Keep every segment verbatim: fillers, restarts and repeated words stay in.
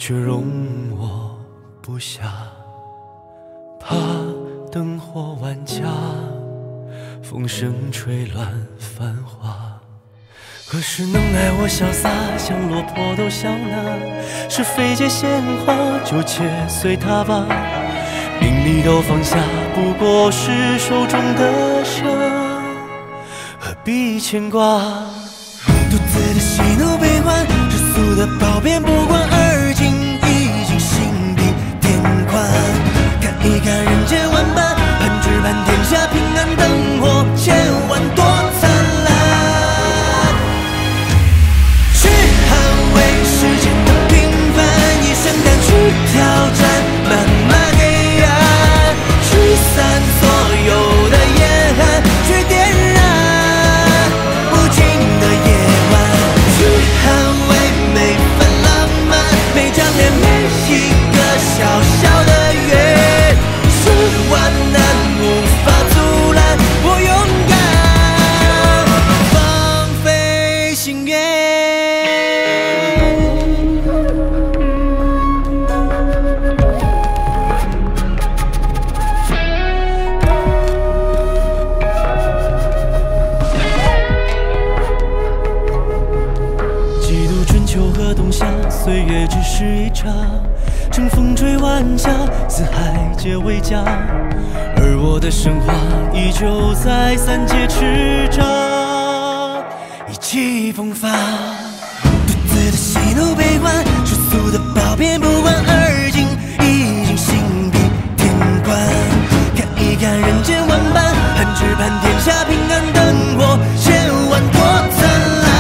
却容我不下，怕灯火万家，风声吹乱繁华。何时能爱我潇洒，像落魄都笑纳？是非界鲜花，就且随他吧。名利都放下，不过是手中的沙，何必牵挂？独自的喜怒悲欢，世俗的褒贬不管，而今已经心比天宽。看一看人间万般，盼只盼天下平安，灯火千万多灿烂。去捍卫世间的平凡，一生胆去挑战漫漫黑暗，驱散所有的严寒，去点燃无尽的夜晚，去捍卫每份浪漫，每张脸，每一个小小的缘，是万难无法阻拦我勇敢放飞心愿。几度春秋和冬夏，岁月只是一刹，乘风追晚霞，四海皆为家。而我的神话依旧在三界叱咤，意气风发。独自的喜怒悲欢，世俗的褒贬不管，而今已经心比天宽。看一看人间万般，盼只盼天下平安，灯火千万多灿烂。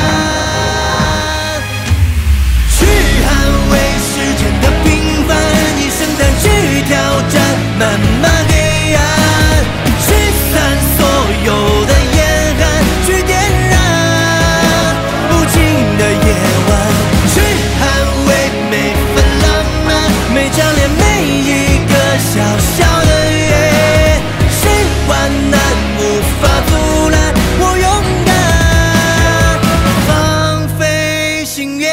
去捍卫世间的平凡，一生胆去挑战漫漫黑暗，驱散所有的严寒，去点燃无尽的夜晚，去捍卫每份浪漫，每张脸，每一个小小的缘，是万难无法阻拦我勇敢放飞心愿。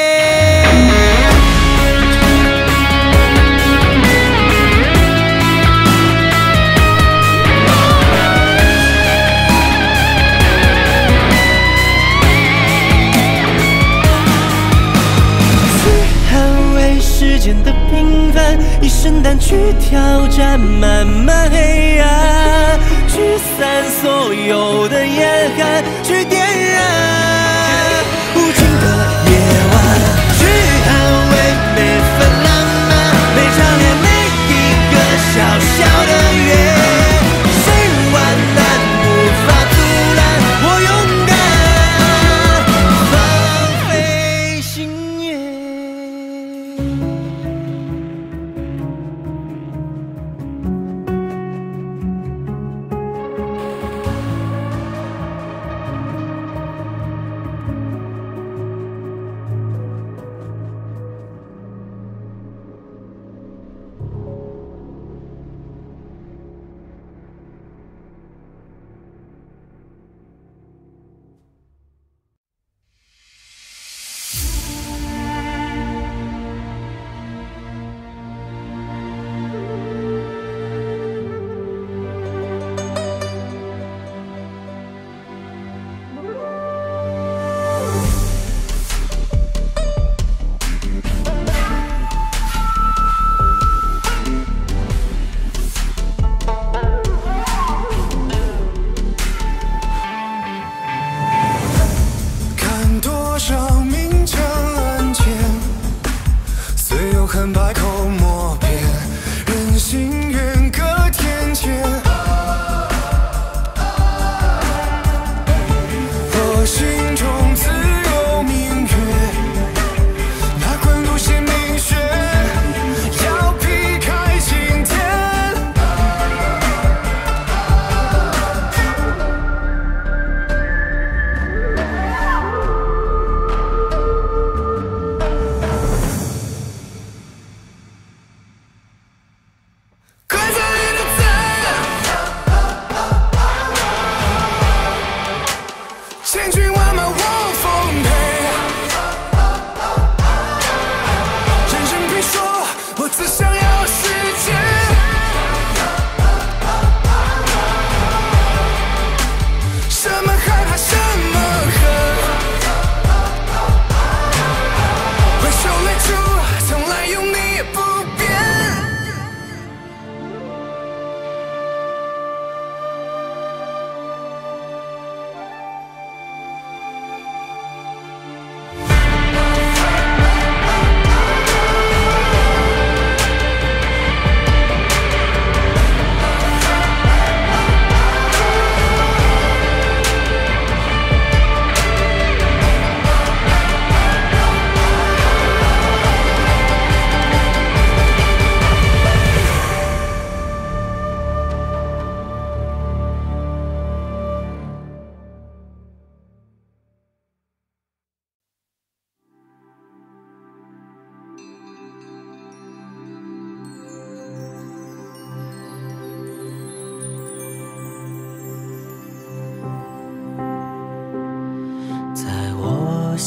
世间的平凡，一生胆去挑战漫漫黑暗，驱散所有的严寒，去点燃无尽的夜晚，去捍卫每份浪漫，每张脸，每一个小小的缘，是万难无法阻拦我勇敢放飞心愿。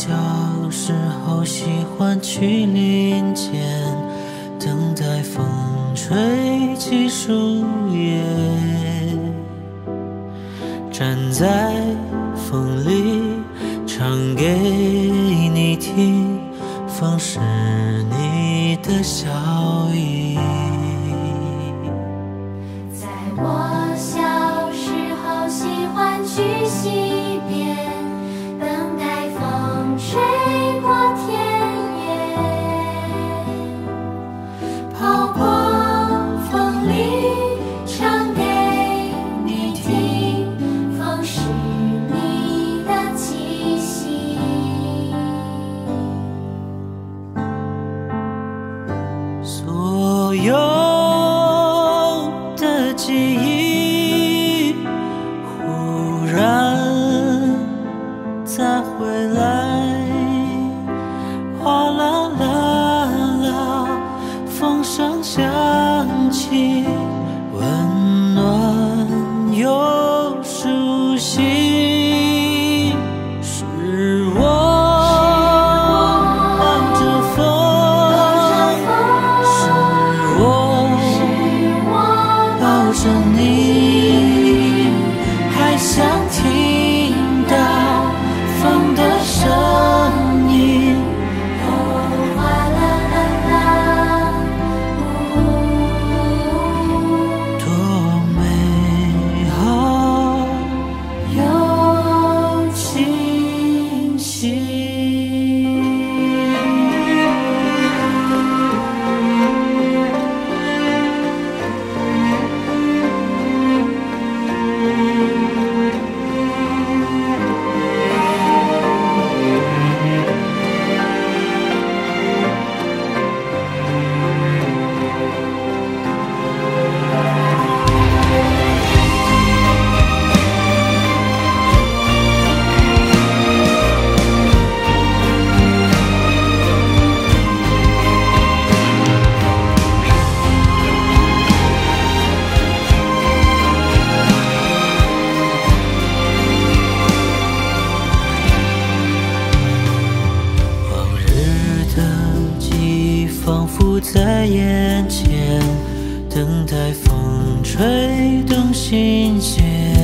小时候喜欢去林间，等待风吹起树叶，站在风里唱给你听，风是你的笑意。 在我小时候喜欢去溪边，等待风吹过田野，跑过风里唱给你听，风是你的气息。 所有的记忆忽然再回来，哗啦啦啦，风声响起，温暖又熟悉，是我伴着风，是我抱着你，还想听到风的声音。 哦，哗啦啦啦， 多美好又清晰。往日的记忆仿佛在眼前，等待风吹动心弦，